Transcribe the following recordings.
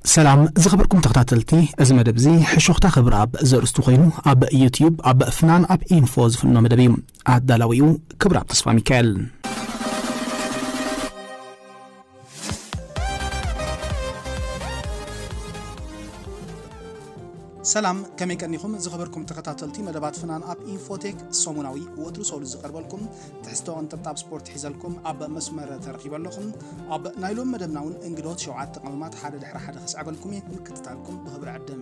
سلام زخبركم تختاتلتي أزمة بزي حشوختا خبر أب زرستو خينو أب يوتيوب أب فنان أب إنفوز في النوم دبيم عدالاويو كبر أب تصفى ميكال سلام كمي كنيكم زخبركم تختاتلتي مدبات فنان أب إنفوتيك سوموناوي ووترو سولو زقربلكم تحستو أن تبطاب سبورت حيزلكم أب مسمر ترقيب لكم أب نايلوم مدبناون انقدوت شوعات تقلمات حادة دحر حادة خسعبلكم نكتتالكم بخبر عدم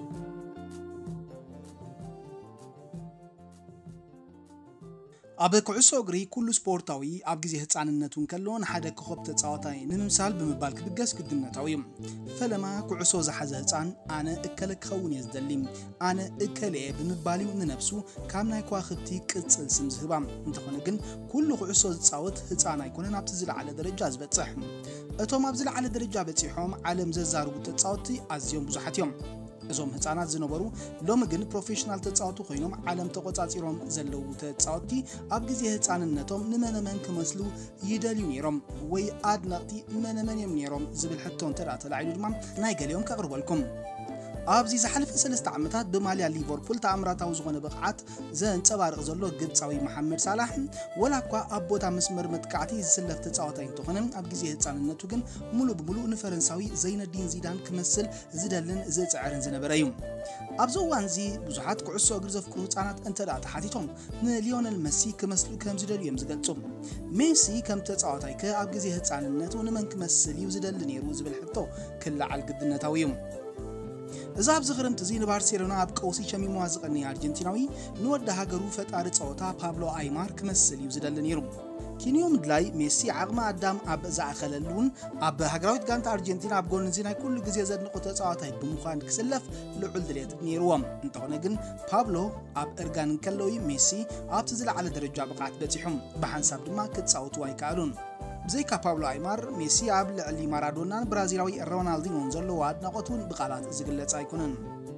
أب كعسو أجري كل سبورتاوي أب جزء هتصعننتون كلون حدا كخب تتصاوتاي نمثال بمبالك بجس كدنا تاويم فلما كعسو زحزة هتصعن أنا أكلك خون يزدليم أنا أكلي بمبالي من نفسه كامنا يكوا خبتي كتصل سمزهبام انتقنا جن كل كعسو تتصاوت هتصعنا يكون نبتزل على درجة بتصحم أتوم أبزل على درجة بتصحهم على مززار وتتصاوتي أزيوم بزحتيوم إذا هتصعنات زنبرو لو مجن بروفيشنال تتصاوتو خينهم علم تقطعيرهم زلوا تتصاوتي أبجزي هتصعننتهم نمن كمسلو يدليون يرم وي أدنقتي من يمنيرهم زبل حتون ترى تلعيلو جمام نايقل يوم كأقرب لكم أبزي زحلف سلست عمتات بماليا ليفربول تأمرات وزغن بقعات زين تبارق زلو قبصاوي محمد صلاح ولا كوا أبوتا مسمر متكعتي زسلف تتصاوتين تخنم أبجزي هتصعننتو جن ملو بملو نفرنساوي زين الدين زيدان كمثل زدلن زيت عرن زنبريوم أبزو وانزي بزحات كعسو أجرزف كروتانات انت لا تحاتيتهم ليونيل ميسي كمثلو كم زدلو يمزقلتهم ميسي كم تتصاوتاي كأبجزي هتصعننتو نمن كمثل يوزدلن يروز بالحطو كل على القدنة تاويهم إذا بزخرم تزين بارسيلونا بقوسي شمي موازقني أرجنتيناوي نود هاجرو فتارة صوتا بابلو أيمار كمثل يوزدلن يروم كينيوم دلاي ميسي عقم قدام أب زعخللون أب هاجراويت كانت أرجنتينا أب جول نزينا كل جزء زاد نقطة صوتاي بمخان كسلف لعل دليت نيروام انتقنا جن بابلو أب إرجان كلوي ميسي أب تزل على درجة بقعت بتيحم بحنساب ما كتصوت واي كارون بزيكا بابلو أيمار ميسي عبل اللي مارادونا برازيلاوي رونالدينو نزلوا وعد نقطون بقالات زقلت أيكونن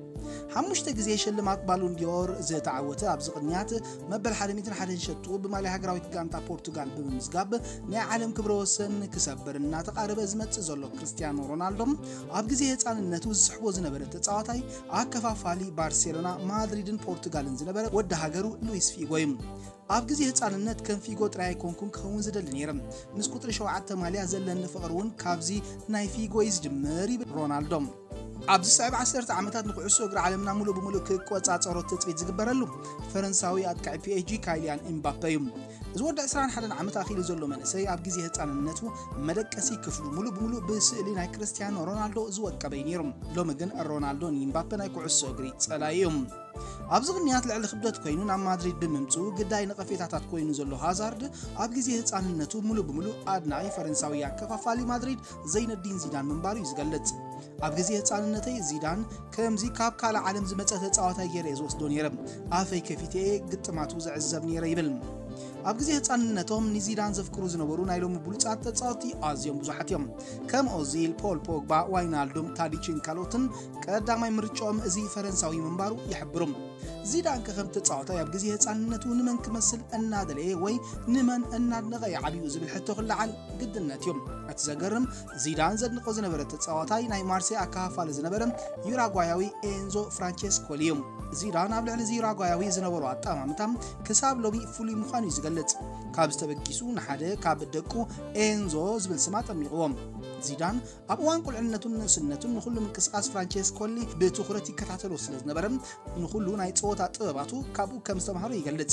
حمشت جزيش اللي ما قبلون ديور زي تعوته أبزقنيات مبل حرميتن حدن شتو بمالي هجراوي كانتا بورتغال بمزجاب نع عالم كبروسن كسبر الناتق عرب أزمة زلوا كريستيانو رونالدو أبجزيه عن النتوز حوز نبرة تعاطي عكفا فالي بارسيلونا مادريدن بورتغال نزنبرة ود هجرو لويس فيغويم أبجزيه عن النت كان في قط رأي كونكم خون زدل نيرم نسقط رشوعات ماليا زلنا فقرون كابزي ناي فيغويز جمري رونالدو أبز 17 عامات نقعسو أجر عالمنا ملو بملو كقوات صارت تثبيت زجبرلو فرنساوي أتكع بي جي كايليان إمبابي زود إسران حدا عامات أخير زلوا من سي أبجزي هتعن النتو ملك أسي كفلو ملو بملو بسئلي ناي كريستيانو رونالدو زود كبينيرم لو مجن رونالدو إمبابي ناي قعسو أجري سلايم أبزغ نيات لعل خبدت كوينون عم مدريد بممتو قداي نقفيت عتات كوينو زلو هازارد أبجزي هتعن النتو ملو بملو أدناي فرنساوي كفافالي مدريد زين الدين زيدان من بارو يزقلت أبجزي هتصعننتي زيدان كمزي كاب كالا عالم زمتة هتصاوتا يري زوصدون يرم أفاي كفيتي قطماتو زعزب نيري يبلم أبجزي هتصعننتهم نزيدان زفكرو زنبرو نايلو مبولوصات تتصاوتي أزيوم بزحاتيوم كم أوزيل بول بوغبا واينالدوم تاديتشين كالوتن قداماي مرچوم ازي فرنساوي منبارو يحبرم زيدان كخم تتصاوتا يبجزي هتصعننتو نمن كمثل النادلي وي نمن النادنغي عبيو زبل حتو خلعال قدنتيوم أتزقرم زيدان زد نقو زنبرة تتصاوتاي ناي مارسي أكافال زنبرم يوراغواياوي إنزو فرانشيسكو ليوم زيدان قبل على يوراغواياوي زنبرو أطامامتام كساب لوبي فولي مخانو يزقلت كابز تبقيسو نحاده كاب دقو إنزو زبل سمات أميقوم زيدان أبوان كل عنتون سنتون نخلو من كسقاس فرانشيسكو لي بتخرتي كتعتلو سلز نبرم نخلو ناي تصوتا طباتو كابو كمستمحرو يقلت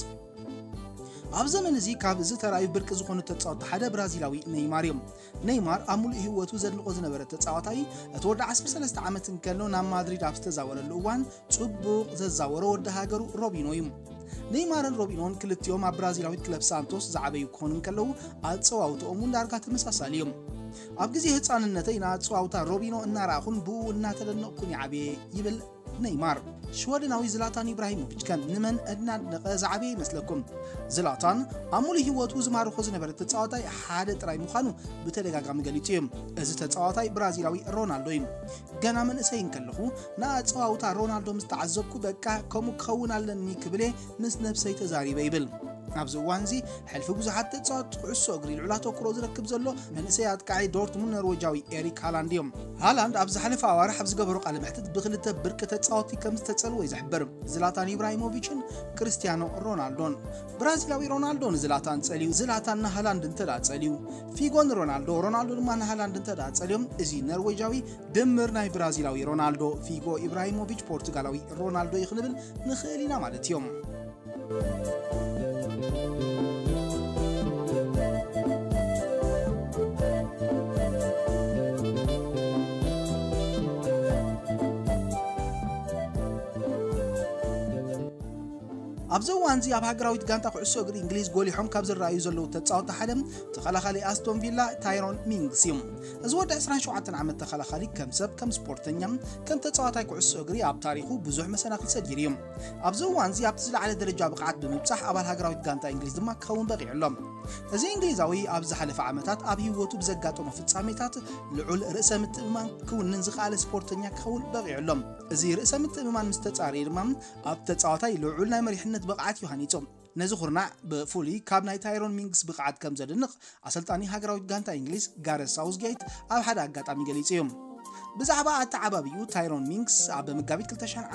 أبزمن زي كاب زتراي برك زخون تتصاوت حدا برازيلاوي نيمار أمول هوتو زد نقوز نبرة تتصاوتاي أتورد عسب سلست عامة كلو نام مدريد عبست زاور اللوان تبوق زاور ورد هاجرو روبينويم نيمار روبينون كلتيوم برازيلاوي كلب سانتوس زعبي يكونن كلو أتصاوتو أمون داركات مساساليوم أبجزي هتصان النتينا أتصاوتا روبينو الناراخون بو الناتلنقون عبي يبل نيمار شوادناوي زلاتان إبراهيموفيتش كان نمن أدنى زعبي مثلكم زلاتان أمولي هوتو زمارو خوز نبرة تتصاوتاي حادة راي مخانو بتلقاقام قليتيم إذا تتصاوتاي برازيلاوي رونالدويم قانا من إساين كاللخو نا تتصاوتا رونالدو مستعزبكو بكا كومو كخونا لني كبلي مس نفسي تزاري بيبل ኣብዚ እዋንዚ ሕልፊ ብዙሓት ተጻወት ኩዕሶ እግሪ ልዑላቶ ክሮ ዝረክብ ዘሎ መንእሰይ ኣጥቃዒ ዶርትሙንድ ኖርዌጃዊ ኤሪክ ሃላንድ እዮም ሃላንድ ኣብ ዝሓለፈ ኣዋርሕ ኣብ ዝገበሩ ቃለ መሕትት ብክልተ ብርቂ ተጻወቲ ከም ዝተጸልዎ ይዝሕበር ዝላታን ኢብራሂሞቪችን ክርስቲያኖ ሮናልዶን ብራዚላዊ ሮናልዶ ንዝላታን ጸሊዩ ዝላታንና ሃላንድ እንተዳ ጸሊዩ ፊጎን ሮናልዶ ድማ ንሃላንድ እንተዳ ጸልዮም እዚ ኖርዌጃዊ ድምር ናይ ብራዚላዊ ሮናልዶ ፊጎ ኢብራሂሞቪች ፖርቱጋላዊ ሮናልዶ ይኽንብል ንኽእል ኢና ማለት እዮም ኣብዘዋንዚ ኣብ ሃገራዊት ጋንታ ኩዕሶ እግሪ እንግሊዝ ጎሊሖም ካብ ዝረኣዩ ዘለዉ ተጻወቲ ሓደ ተኸላኻሊ ኣስቶን ቪላ ታይሮን ሚንግስ እዩ እዚ ወዲ 27 ዓመት ተኸላኻሊ ከም ሰብ ከም ስፖርተኛ ከም ተጻዋታይ ኩዕሶ እግሪ ኣብ ታሪኹ ብዙሕ መሰናክል ሰጊሩ እዩ ኣብዘዋንዚ ኣብ ዝለዓለ ደረጃ ብቕዓት ብምብጻሕ ኣባል ሃገራዊት ጋንታ እንግሊዝ ድማ ክኸውን በቂዑሎም እዚ እንግሊዛዊ ኣብ ዝሓለፈ ዓመታት ኣብ ህይወቱ ብዘጋጠሙ ፍጻሜታት ልዑል ርእሰ ምትእምማን ክውንን ዝኽኣለ ስፖርተኛ ክኸውን በቂዑሎም እዚ ርእሰ ምትእምማን ምስ ተጻረየ ድማ ኣብ ተጻዋታይ ልዑል ናይ መሪሕነት ብቕዓት ይሃኒጾም ነዚ ኩርናዕ ብፍሉይ ካብ ናይ ታይሮን ሚንግስ ብቕዓት ከም ዘድንቕ ኣሰልጣኒ ሃገራዊት ጋንታ እንግሊዝ ጋሬት ሳውዝጌት ኣብ ሓደ ኣጋጣሚ ገሊጹ እዩ ብዛዕባ ኣተዓባቢኡ ታይሮን ሚንግስ ኣብ መጋቢት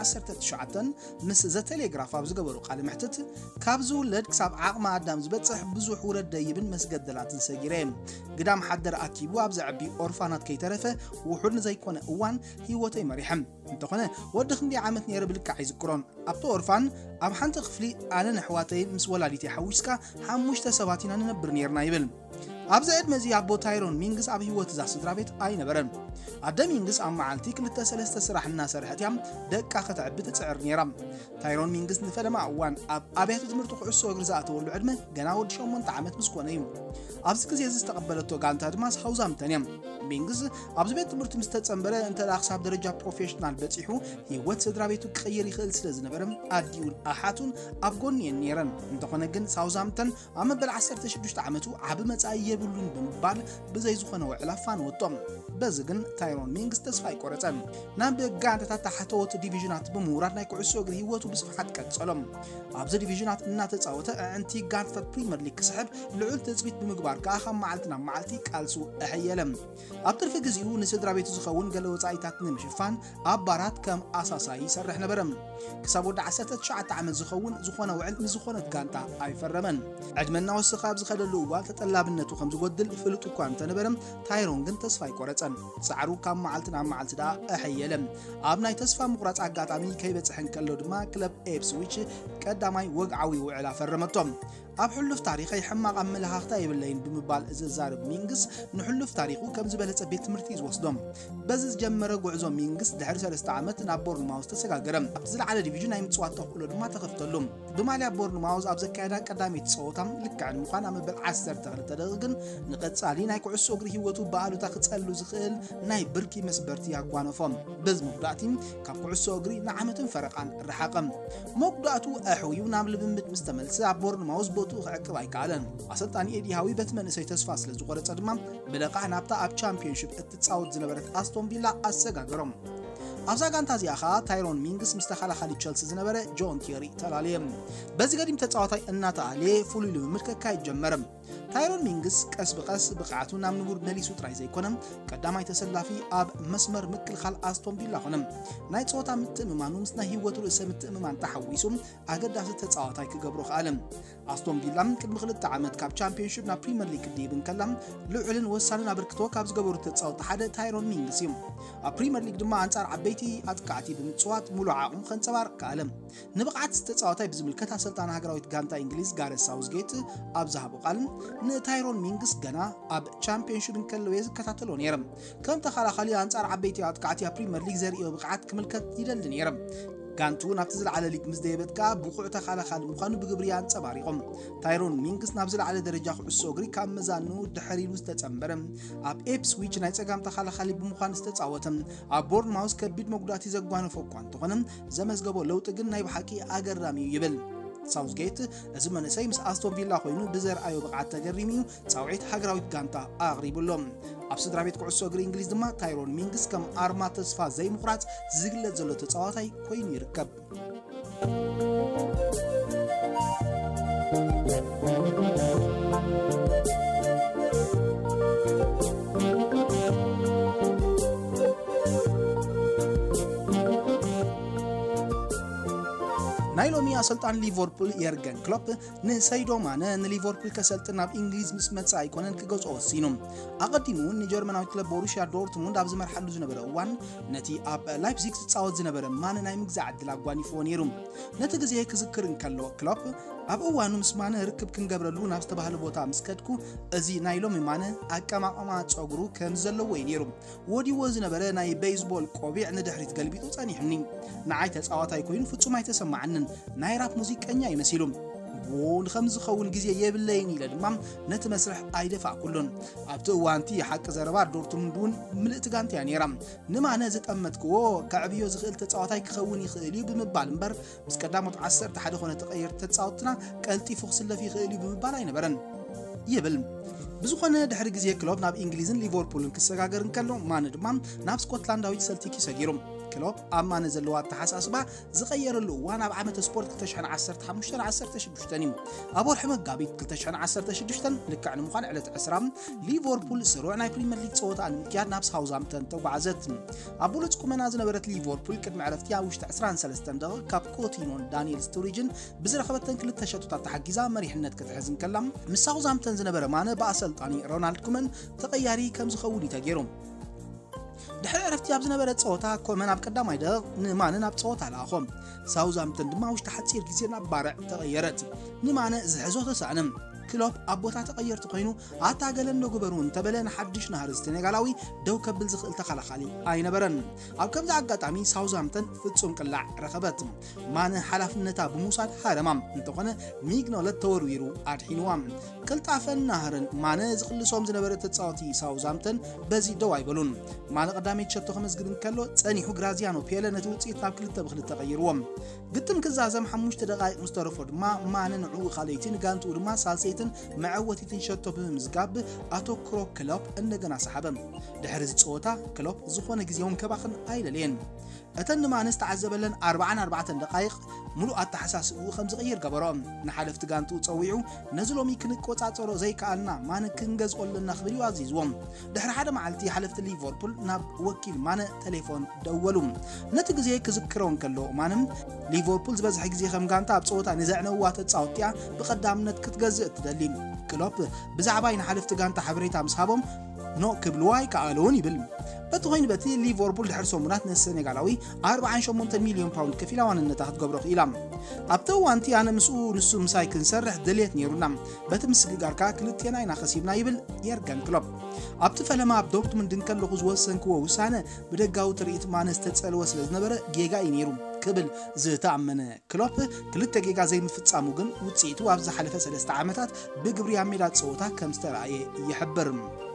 2019 ምስ ዘ ቴሌግራፍ ኣብ ዝገበሩ ቃለ መሕትት ካብ ዝውለድ ክሳብ ዓቕሚ ኣዳም ዝበጽሕ ብዙሕ ውረድ ደይብን መስገደላትን ሰጊረ ግዳም ሓደር ኣኪቡ ኣብ ዘዕቢ ኦርፋናት ከይተረፈ ውሑድ ንዘይኮነ እዋን ህይወተይ መሪሐም እንተኾነ ወዲ ክንደይ ዓመት ነይረ ብልክዕ ይዝክሮን ኣብቲ ኦርፋን ኣብ ሓንቲ ክፍሊ ኣነ ንኣሕዋተይ ምስ ወላዲተይ ሓዊስካ 5 ሰባት ኢና ንነብር ነርና ይብል ኣብዚ ዕድመ እዚ ኣቦ ታይሮን ሚንግስ ኣብ ህይወት እዛ ስድራ ቤት ኣይነበረን ኣደ ሚንግስ ኣብ መዓልቲ 2-3 ስራሕ እናሰርሐት እያ ደቃ ከተዕቢ ትፅዕር ነይራ ታይሮን ሚንግስ ንፈለማ እዋን ኣብ ኣብያተ ትምህርቲ ኩዕሶ እግሪ ዝኣተወሉ ዕድመ ገና ወዲ 8 ዓመት ምስ ኮነ እዩ ኣብዚ ግዜ እዚ ዝተቐበለቶ ጋንታ ድማ ሳውዛምፕተን እዮም ሚንግስ ኣብዚ ቤት ትምህርቲ ምስ ተጸንበረ እንተዳ ክሳብ ደረጃ ፕሮፌሽናል በፂሑ ህይወት ስድራ ቤቱ ክቕይር ይኽእል ስለ ዝነበረ ኣዲኡን ኣሓቱን ኣብ ጎኒ ነይረን እንተኾነ ግን ሳውዛምፕተን ኣብ መበል 16 ዓመቱ ዓቢ መጻኢ የብሉን ብምባል ብዘይ ዝኾነ ውዕላፋን ወጦም በዚ ግን ታይሮን ሚንግስ ተስፋ ይቆረጸን ናብ ጋንታታት ታሕተወት ዲቪዥናት ብምውራድ ናይ ኩዕሶ እግሪ ህይወቱ ብስፍሓት ቀጸሎም ኣብዚ ዲቪዥናት እናተጻወተ ኣንቲ ጋንታታት ፕሪምየር ሊግ ክስሕብ ልዑል ተጽቢት ብምግባር ከዓ ካብ መዓልቲ ናብ መዓልቲ ቃልሱ ኣሕየለም ኣብ ትርፊ ግዚኡ ንስድራ ቤቱ ዝኸውን ገለ ወጻኢታት ንምሽፋን ኣብ ባራት ከም ኣሳሳይ ይሰርሕ ነበረ ክሳብ ወዲ 19 ዓመት ዝኸውን ዝኾነ ውዕል ንዝኾነት ጋንታ ኣይፈረመን ዕድመና ወስኻ ኣብ ዝኸደሉ እዋን ተጠላብነቱ ከም ዝጎድል ፍሉጥ እኳ እንተነበረ ታይሮን ግን ተስፋ ይቆረጸን ጻዕሩ ካብ መዓልቲ ናብ መዓልቲ ዳ ኣሕየለም ኣብ ናይ ተስፋ ምቁራጽ ኣጋጣሚ ከይበጽሕን ከሎ ድማ ክለብ ኤፕስዊች ቀዳማይ ወግዓዊ ውዕል ኣፈረመቶም ኣብ ሕሉፍ ታሪኸይ ሕማቕ ኣመለኻኽታ የብለይን ብምባል ዝዛረብ ሚንግስ ንሕሉፍ ታሪኹ ከም ዝበለጸ ቤት ትምህርቲ ዝወስዶም በዚ ዝጀመረ ጉዕዞ ሚንግስ ድሕሪ 3 ዓመት ናብ ቦርንማውዝ ተሰጋገረ ኣብቲ ዝለዓለ ዲቪዥን ናይ ምጽዋት ተኽእሎ ድማ ተኸፍተሉ ብማልያ ቦርንማውዝ ኣብ ዘካየዳ ቀዳመይቲ ጸወታ ልክዕ ንምዃን ኣብ መበል 12 ደቂቕን ንቐጻሊ ናይ ኩዕሶ እግሪ ህይወቱ በኣሉታ ክጸሉ ዝኽእል ናይ ብርኪ መስበርቲ ያጓነፎም በዚ መጉዳእቲ ካብ ኩዕሶ እግሪ ንዓመትን ፈረቓን ረሓቐም መጉዳእቱ ኣሕውዩ ናብ ልምምድ ምስ ተመልሰ ኣብ ቦርንማውዝ ክዕቅብ ኣይከኣለን ኣሰልጣኒ ኤዲ ሃዊ በቲ መንእሰይ ተስፋ ስለ ዝቆረጸ ድማ ብለቃሕ ናብታ ኣብ ቻምፒዮንሺፕ እትጻወት ዝነበረት ኣስቶን ቪላ ኣሰጋገሮም ኣብዛ ጋንታ እዚኣ ከዓ ታይሮን ሚንግስ ምስ ተኸላኻሊ ቸልሲ ዝነበረ ጆን ቴሪ ተላለየ በዚ ገዲም ተጻዋታይ እናተኣልየ ፍሉይ ልምምድ ከካይድ ጀመረ ታይሮን ሚንግስ ቀስ ብቐስ ብቕዓቱ ናብ ንቡር መሊሱ ጥራይ ዘይኮነም ቀዳማይ ተሰላፊ ኣብ መስመር ምክልኻል ኣስቶን ቪላ ኾነ ናይ ጸወታ ምትእምማኑ ምስ ናይ ህይወቱ ርእሰ ምትእምማን ተሓዊሱ ኣገዳሲ ተጻዋታይ ክገብሮ ኸኣለ ኣስቶን ቪላ ቅድሚ 2 ዓመት ካብ ቻምፒዮንሺፕ ናብ ፕሪምየር ሊግ ክድይብን ከላ ልዑልን ወሳንን ኣበርክቶ ካብ ዝገበሩ ተጻወቲ ሓደ ታይሮን ሚንግስ እዩ ኣብ ፕሪምየር ሊግ ድማ አንጻር ዓበይቲ ኣጥቃዕቲ ብምጽዋት ሙሉእ ዓቕሙ ከንጸባርቕ ከኣለ ንብቕዓት ተጻዋታይ ብዝምልከት ኣሰልጣኒ ሃገራዊት ጋንታ እንግሊዝ ጋሬት ሳውዝጌት ኣብ ዝሃቦ ቃል ንታይሮን ሚንግስ ገና ኣብ ቻምፒዮንሺፕ ከለወ ዝከታተሎ ነይረ ከም ተኸላኻሊ አንጻር ዓበይቲ ኣጥቃዕቲ ኣብ ፕሪምየር ሊግ ዘርእዮ ብቕዓት ክምልከት ይደሊ ነይረ ጋንቱ ናብቲ ዝለዓለ ሊግ ምስ ደየበትካ ብቑዕ ተኸላኻሊ ምዃኑ ብግብሪ አንጸባሪቖም ታይሮን ሚንግስ ናብ ዝለዓለ ደረጃ ኩዕሶ እግሪ ካብ መዛኑ ድሕሪሉ ዝተጸንበረ ኣብ ኤፕስዊች ናይ ጸጋም ተኸላኻሊ ብምዃን ዝተጻወተ ኣብ ቦርንማውዝ ከቢድ መጉዳእቲ ዘጓነፎ እኳ እንተኾነ ዘመዝገቦ ለውጢ ግን ናይ ብሓቂ ኣገራሚ እዩ ይብል ሳውዝጌት እዚ መንእሰይ ምስ ኣስቶን ቪላ ኮይኑ ብዘርኣዮ ብቕዓት ተገሪሙ ጻውዒት ሃገራዊት ጋንታ ኣቕሪቡሎም ኣብ ስድራ ቤት ኩዕሶ እግሪ እንግሊዝ ድማ ታይሮን ሚንግስ ከም ኣርማ ተስፋ ዘይምቑራጽ ዝግለጽ ዘሎ ተጻዋታይ ኮይኑ ይርከብ አሰልጣን ሊቨርፑል የርገን ክሎፕ ንሳይዶ ማነ ንሊቨርፑል ከሰልጥና በእንግሊዝ ምስመጽ አይኮነን ክገጾ ወሲኑ አቀዲሙ ንጀርመናዊ ክለብ ቦሩሲያ ዶርትሙንድ አብዝ መርሐሉ ዝነበረ ዋን ነቲ አብ ላይፕዚግ ጻወት ዝነበረ ማነ ናይ ምግዛ ዕድል አጓኒፎ ነይሩ ነቲ ግዜ ክዝክርን ከሎ ክሎፕ ኣብ እዋኑ ምስማነ ርክብ ክንገብረሉ ናብ ዝተባህለ ቦታ ምስከድኩ እዚ ናይ ሎሚ ማነ አቀማቀማ ጾጉሩ ከም ዘለዎ ነይሩ ወዲዎ ዝነበረ ናይ ቤዝቦል ቆቢዕ ንድሕሪት ገልቢጡ ጸኒሕኒ ንዓይ ተጻዋታይ ኮይኑ ፍጹም አይተሰማዓንን ናይ ራፕ ሙዚቀኛ ይመስሉ ውን خمس خون ጊዜ የብለይን ኢለ ድማ ነቲ መስርሕ አይደፋ ኩሉን ኣብቲ እዋንቲ ሓቂ ዘረባ ዶርትሙንዱን ምልእቲ ጋንታ ነይራ ንማነ ዝጠመትክዎ ከዕብዮ ዝኽእል ተጻዋታይ ክኸውን ይኽእል እዩ ብምባል እምበር ምስ ቀዳሞት 11 ኾነ ተቀየር ተጻዋትና ቀልጢፉ ክስለፍ ይኽእል እዩ ብምባል አይነበረን ይብል ብዙኾነ ድሕሪ ጊዜ ክሎብ ናብ እንግሊዝን ሊቨርፑልን ክሰጋገርን ከሎ ማነ ድማ ናብ ስኮትላንዳዊ ሰልቲክ ይሰጊሩ ክሎብ አማነ ዘለዋ ተሐሳስባ ዝቀየረሉ ዋና ዓመተ ስፖርት 2015-16 አቦር መጋቢት 2016 ልክዕ ንምዃን ዕለት 20 ሊቨርፑል ስሩዕ ናይ ፕሪሚየር ሊግ ጸወታ ንምክያድ ናብ ሳውዝሃምፕተን ተጓዓዘት አቡሉጽ ቁመና ዝነበረት ሊቨርፑል ቅድሚ ዕረፍቲ ውሽጢ 23 ደቂቃ ካብ ኮቲኖን ዳንኤል ስቱሪጅን ብዝረኸበተን ክልተ ሸጡታት ተሓጊዛ መሪሕነት ክትሕዝን ከላ ምስ ሳውዝሃምፕተን ዝነበረ ማነ በአሰልጣኒ ሮናልድ ኩመን ተቀያሪ ከም ዝኸውን ይተገይሩ ድሕሪ ዕረፍቲ ኣብ ዝነበረ ጸወታ ኮመን ኣብ ቀዳማይ ደቂቕ ንማነ ናብ ጸወታ ላኾም ሳውዝሃምፕተን ድማ ውሽጢ ሓጺር ግዜ ናብ ባርዕ ተቀየረት ንማነ ዝሕዞ ተሳእንም ክሎብ አቦታ ተቀየርት ኮይኑ አታገለን ነገበሩን ተበለን ሓድሽ ናህር ስተኔጋላዊ ደው ከብል ዝኽእል ተኸላኻሊ አይነበረን ኣብ ከምዛ አጋጣሚ ሳውዝሃምፕተን ፍጹም ቅላዕ ረኸበት ማነ ሓላፍነታ ብሙሳድ ሃረማም እንተኾነ ሚግኖለት ተወርዊሩ አድሒንዋም ክልጣፈን ናህርን ማነ ዝኽልሶም ዝነበረ ተጻዋቲ ሳውዝሃምፕተን በዚ ደው አይበሉን ማነ ቀዳሜት ሸቶ ከመዝግብን ከሎ ጸኒሑ ግራዚያኖ ፔለ ነቲ ውጽኢት ናብ 2-2 ተቀይርዎም ግጥም ክዛዘም 5 ደቂቃ ሙስተረፎ ድማ ማነ ንዑ ኻለይትን ጋንቱ ድማ ሳልሰይ معوتيتن شتو بمزغاب اتوكرو كلوب እንደገና ሰሐበም ድሕሪ ጾታ ክሎብ ዝኾነ ግዚያውን ከባኽን አይለሌን እተን ማነስ ተዓዘበለን 44 ደቂቃ ሙሉ አተሐሳስኡ ከም ዝቀይር ገበሮም ንሓለፍቲ ጋንቱ ጸዊዑ ነዝሎሚ ክንቆጻጸሮ ዘይካልና ማነ ክንገዝቆልና ክብሪ አዚዝዎም ድሕሪ ሓደ መዓልቲ ሓለፍቲ ሊቨርፑል ናብ ወኪል ማነ ቴሌፎን ደወሉ ነቲ ግዜ ክዝክሮን ከሎ ማነም ሊቨርፑል ዝበዝሕ ግዜ ከም ጋንታ ኣብ ጾታ ንዘዕነዋ ተጻውትያ ብቀዳምነት ክትገዝእ ትደሊ ክሎብ ብዛዕባ ንሓለፍቲ ጋንታ ሓበሬታ ምስሃቦም ኖ ክብልዋይ ከኣለውን ይብል በትኾይን በቲ ሊቨርፑል ድሕሪ ሰሙናት ንሴኔጋላዊ 48 ሚሊዮን ፓውንድ ከፊላዋንነታ ክትገብሮ ኺኢላ ኣብቲ እዋንቲ ኣነ ምስኡ ንሱ ምሳይ ክንሰርሕ ደልየት ነይሩና በቲ ምስግጋርካ ክልቴና ኢና ኸሲብና ይብል የርገን ክሎብ ኣብቲ ፈለማ ኣብ ዶርትሙንድ እንከለኹ ዝወሰንክዎ ውሳነ ብደጋዊ ትርኢት ማነ ዝተጸልወ ስለ ዝነበረ ጌጋ እዩ ነይሩ ክብል ዝተኣመነ ክሎብ ክልተ ጌጋ ዘይምፍጻሙ ግን ውጽኢቱ ኣብ ዝሓለፈ 3 ዓመታት ብግብሪ ኣብ ሜዳ ጸወታ ከም ዝተረኣየ ይሕብር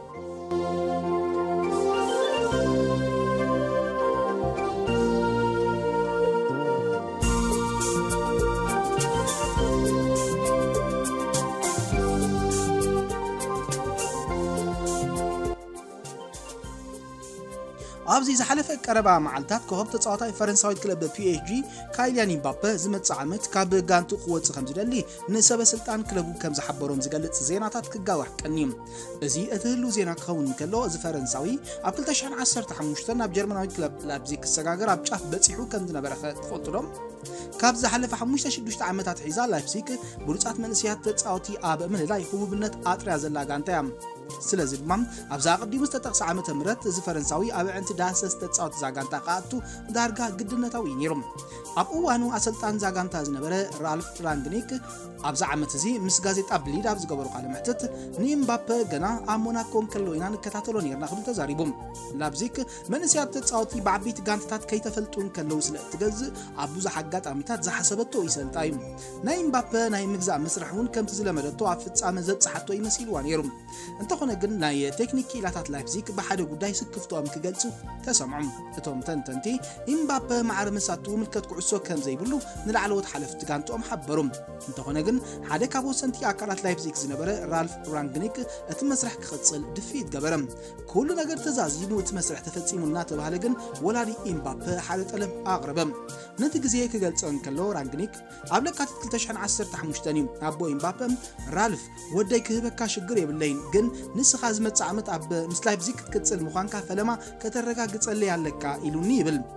ኣብዚ ዝሓለፈ ቀረባ መዓልታት ኮኸብ ተጻዋታይ ፈረንሳዊት ክለብ PSG ካይሊያን ኢምባፔ ዝመጽእ ዓመት ካብ ጋንቱ ክወጽእ ከም ዝደሊ ንሰበስልጣን ክለቡ ከም ዝሓበሮም ዝገልጽ ዜናታት ክጋዋሕ ቀኒም እዚ እትህሉ ዜና ክኸውን ከሎ እዚ ፈረንሳዊ ኣብ 2015 ናብ ጀርመናዊ ክለብ ላይፕዚግ ክሰጋገር ኣብ ጫፍ በጺሑ ከም ዝነበረ ትፈልጡሎም ካብ ዝሓለፈ 5-6 ዓመታት ሒዛ ላይፕዚግ ብሉጻት መንስያት ተጻዋቲ ኣብ ምንላይ ህቡብነት ኣጥርያ ዘላ ጋንታ እያ ስለዚ ድማ ኣብዛ ቀዲሙ ዝተጠቕሰ ዓመተ ምህረት እዚ ፈረንሳዊ ኣብ ዕንቲ ዳሰስ ተጻዋቲ ዛጋንታ ቃቱ ዳርጋ ግድነታዊ ነይሩ ኣብ እዋኑ ኣሰልጣን ዛጋንታ ዝነበረ ራልፍ ራንግኒክ ኣብዛ ዓመት እዚ ምስ ጋዜጣ ብሊድ ኣብ ዝገበሩ ቃለ መሕተት ንኢምባፔ ገና ኣብ ሞናኮን ከሎ ኢና ንከታተሎ ነርና ክብል ተዛሪቦም ላይፕዚግ መንስያት ተጻዋቲ ብዓበይቲ ጋንታታት ከይተፈልጡን ከለው ስለ እትገዝእ ኣብ ብዙሕ ኣጋጣሚታት ዝሓሰበቶ ይሰልጣዩ ናይ ኢምባፔ ናይ ምግዛእ መስርሕውን ከምቲ ዝለመደቶ ኣብ ፍጻመ ዘብጽሓቶ ይመስልዋ ነይሩ እንተኾነ ግን ናይ ቴክኒክ ኢላታት ላይፕዚግ ብሓደ ጉዳይ ስክፍቶም ክገልጹ ተሰምዑም እቶም ተንተንቲ ኢምባፔ ማዕረ መሳቱ ምልክት ኩዕሶ ከም ዘይብሉ ንላዕለዎት ሓለፍቲ ጋንቶም ሓበሩም እንተኾነ ግን ሓደ ካብ ወሰንቲ ኣካላት ላይፕዚግ ዝነበረ ራልፍ ራንግኒክ እቲ መስርሕ ክቕጽል ድፊት ገበረ ኩሉ ነገር ተዛዚሙ እቲ መስርሕ ተፈጺሙና ተባሃለ ግን ወላዲ ኢምባፔ ሓደ ጠለብ ኣቕረበ ነቲ ግዜ ክገልጸን ከሎ ራንግኒክ ኣብ ለካቲት 2015 እዩ ኣቦ ኢምባፔ ራልፍ ወደይ ክህበካ ሽግር የብለይን ግን ንስኻ ዝመጽእ ዓመት ኣብ ምስ ላይፕዚግ ክትቅጽል ምዃንካ ፈለማ ከተረጋግጸለ ያለካ ኢሉኒ ይብል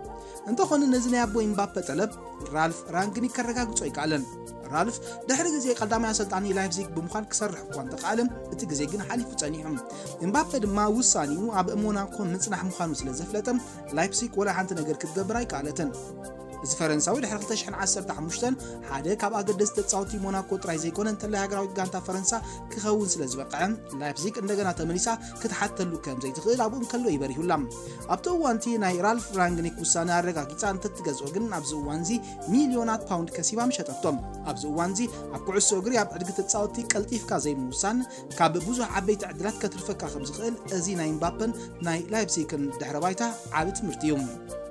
እንተኾነ ነዝና ያቦ ኢምባፔ ጠለብ ራልፍ ራንግኒክ ከረጋግጾ ይቃለን ራልፍ ድሕሪ ግዜ ቀዳማይ አሰልጣኒ ላይፕዚግ ብምዃን ክሰርሕ እኳ እንተቃለም እቲ ግዜ ግን ሓሊፉ ጸኒሑ ኢምባፔ ድማ ውሳኒኡ ኣብ ሞናኮ ምጽናሕ ምዃኑ ስለ ዘፍለጠ ላይፕዚግ ወላ ሓንቲ ነገር ክትገብር ኣይከኣለትን እዚ ፈረንሳዊ ድሕሪ 2015 ሓደ ካብ ኣገደስቲ ተጻወቲ ሞናኮ ጥራይ ዘይኮነን ተላይ ሃገራዊ ጋንታ ፈረንሳ ክኸውን ስለ ዝበቅዐ ላይፕዚግ እንደገና ተመሊሳ ክትሓተሉ ከም ዘይትኽእል ኣብኡ እንከሎ ይበሪሁላ ኣብቲ እዋንቲ ናይ ራልፍ ራንግኒክ ውሳነ ኣረጋጊጻ እንትትገዝኦ ግን ኣብዚ እዋንዚ ሚልዮናት ፓውንድ ከሲባ ምሸጠቶም ኣብዚ እዋንዚ ኣብ ኩዕሶ እግሪ ኣብ ዕድጊ ተጻወቲ ቀልጢፍካ ዘይምውሳን ካብ ብዙሕ ዓበይቲ ዕድላት ከትርፈካ ከም ዝኽእል እዚ ናይ ኢምባፔን ናይ ላይፕዚግን ድሕረ ባይታ ዓቢ ትምህርቲ እዩ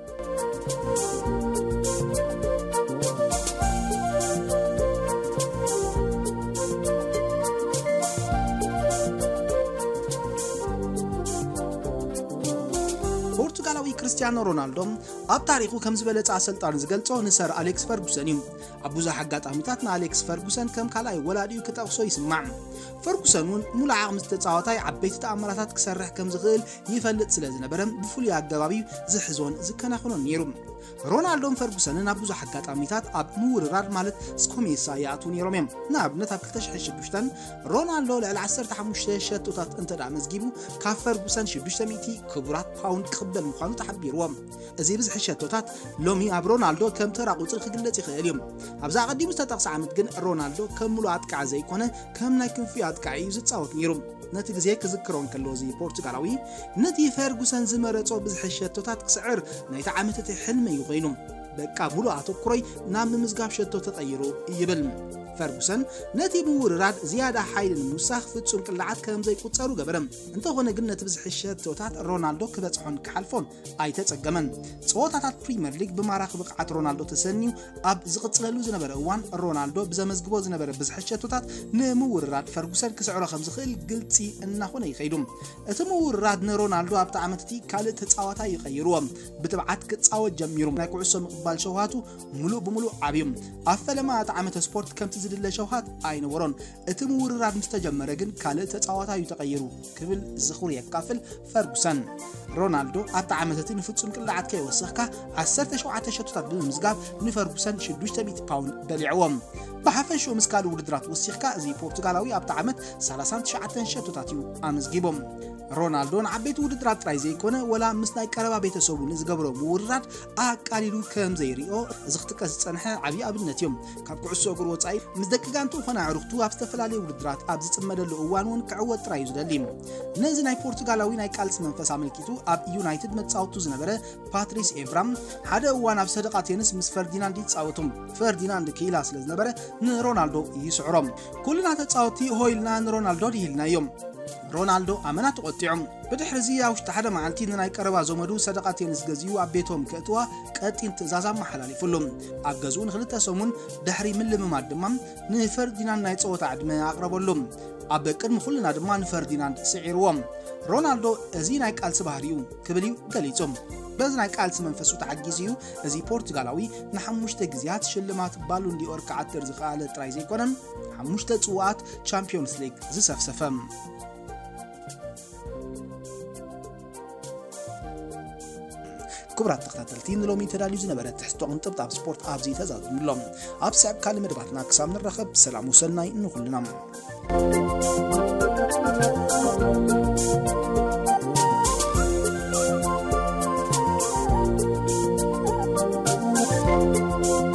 ፖርቱጋላዊ ክርስቲያኖ ሮናልዶ ኣብ ታሪኹ ከም ዝበለጸ ኣሰልጣን ዝገልጾ ንሰር ኣሌክስ ፈርጉሰን እዩ ኣብ ብዙሕ ኣጋጣሚታት ንኣሌክስ ፈርጉሰን ከም ካልኣይ ወላዲኡ ክጠቕሶ ይስማዕ ፈርጉሰን ሙሉእ ዓቕሚ ተጻዋታይ ዓበይቲ ተኣምራታት ክሰርሕ ከም ዝኽእል ይፈልጥ ስለ ዝነበረ ብፍሉይ ኣገባቢ ዝሕዞን ዝከናኸኖን ነይሩ ሮናልዶን ፈርጉሰንን ኣብ ብዙሕ ኣጋጣሚታት ኣብ ምውርራድ ማለት ስኮሜሳ ይኣትው ነይሮም እዮም ንኣብነት ኣብ 2006 ሮናልዶ ልዕሊ 15 ሸቶታት እንተዳ መዝጊቡ ካብ ፈርጉሰን 600 ክቡራት ፓውንድ ክቕበል ምዃኑ ተሓቢርዎም እዚ ብዙሕ ሸቶታት ሎሚ ኣብ ሮናልዶ ከም ተራ ቁፅሪ ክግለጽ ይኽእል እዩ ኣብዛ ቀዲሙ ዝተጠቕሰ ዓመት ግን ሮናልዶ ከም ሙሉእ ኣጥቃዕ ዘይኮነ ከም ናይ ክንፊ ኣጥቃዕ እዩ ዝጻወት ነይሩ ነቲ ግዜ ክዝክሮን ከሎ እዚ ፖርቱጋላዊ ነቲ ፈርጉሰን ዝመረጾ ብዙሕ ሸቶታት ክስዕር ናይቲ ዓመት እቲ ሕልሚ እዩ ኮይኑ በቃ ሙሉእ ኣተኩሮይ ናብ ምምዝጋብ ሸቶ ተቐይሩ ይብል ፈርጉሰን ነቲ ምውርራድ ዝያዳ ሓይልን ሙሳኽ ፍጹም ቅልዓት ከም ዘይቁጸሩ ገበረ እንተኾነ ግን ነቲ ብዙሕ ሸቶታት ሮናልዶ ክበጽሖን ክሓልፎን ኣይተጸገመን ጸወታታት ፕሪምየር ሊግ ብማራኺ ብቕዓት ሮናልዶ ተሰኒዩ ኣብ ዝቕጽለሉ ዝነበረ እዋን ሮናልዶ ብዘመዝግቦ ዝነበረ ብዙሕ ሸቶታት ንምውርራድ ፈርጉሰን ክስዕሮ ከም ዝኽእል ግልጺ እናኾነ ይኸይዱ እቲ ምውርራድ ንሮናልዶ ኣብቲ ዓመት እቲ ካልእ ተጻዋታይ ይቐይርዎ ብትብዓት ክጻወት ጀሚሩ ናይ ኩዕሶ ምቕባል ሸውሃቱ ሙሉእ ብምሉእ ዓብዩ ኣብ ፈለማ እቲ ዓመት ስፖርት ከምቲ ዝድለ ሸውሃት ኣይነበሮን እቲ ምውርራድ ምስተጀመረ ግን ካልእ ተጻዋታይ ተቐይሩ ክብል ዝኽሪ የካፍል ፈርጉሰን ሮናልዶ ኣብቲ ዓመት እቲ ንፍጹም ቅልዓት ከይወሰኽካ 17 ሸቶታት ብምዝጋብ ንፈርጉሰን 600 ፓውንድ በሊዕዎም ብሓፈሽኡ ምስ ካልእ ውድድራት ወሲኽካ እዚ ፖርቱጋላዊ ኣብቲ ዓመት 39 ሸቶታት እዩ ኣመዝጊቦም ሮናልዶ ንዓበይቲ ውድድራት ጥራይ ዘይኮነ ወላ ምስ ናይ ቀረባ ቤተሰቡ ንዝገብሮ ምውርራድ ኣቃሊሉ ከም ዘይሪኦ እዚ ክትቀስ ዝጸንሐ ዓብዪ ኣብነት እዮም ካብ ኩዕሶ እግሪ ወጻኢ ምስ ደቂ ጋንቱ ኮነ ኣዕሩኽቱ ኣብ ዝተፈላለዩ ውድድራት ኣብ ዝጽመደሉ እዋን እውን ክዕወት ጥራይ እዩ ዝደሊ ነዚ ናይ ፖርቱጋላዊ ናይ ቃልሲ መንፈስ ኣመልኪቱ ኣብ ዩናይትድ መጻወቱ ዝነበረ ፓትሪስ ኤቭራም ሓደ እዋን ኣብ ሰደቓ ቴኒስ ምስ ፈርዲናንድ ይጻወቱ ፈርዲናንድ ኪላ ስለ ዝነበረ ንሮናልዶ ይስዕሮም ኩልና ተጻወቲ ሆይልና ንሮናልዶ ድሂልና እዮም ሮናልዶ ኣመና ተቆጢዑም ብድሕሪዚ ኣብ ውሽጢ ሓደ መዓልቲ ንናይ ቀረባ ዘመዱ ሰደቓ ቴኒስ ገዚኡ ኣብ ቤቶም ከእትዋ ቀጢን ትእዛዝ ኣመሓላሊፉሉ ኣብ ገዝኡ ንክልተ ሰሙን ድሕሪ ምልምማድ ድማ ንፈርዲናንድ ናይ ጸወታ ዕድመ ኣቕረበሉ ኣብ ቅድሚ ኩልና ድማ ንፈርዲናንድ ስዒርዎም ሮናልዶ እዚ ናይ ቃልሲ ባህሪኡ ክብል እዩ ገሊጹም በዚ ናይ ቃልሲ መንፈሱ ተዓጊዙ እዩ እዚ ፖርቱጋላዊ ንሓሙሽተ ግዜያት ሽልማት ባሎን ዲኦር ክዓትር ዝኽኣለ ጥራይ ዘይኮነን 5 ጽዋዓት ቻምፒዮንስ ሊግ ዝሰፍሰፈ كبرات تختلتين لو مين تداليو زنبرة تحسطو انطبطاب سبورت آبزي تزادون لهم أبسعب كلمة دباتنا كسام نرخب سلام وسلناي نخلنا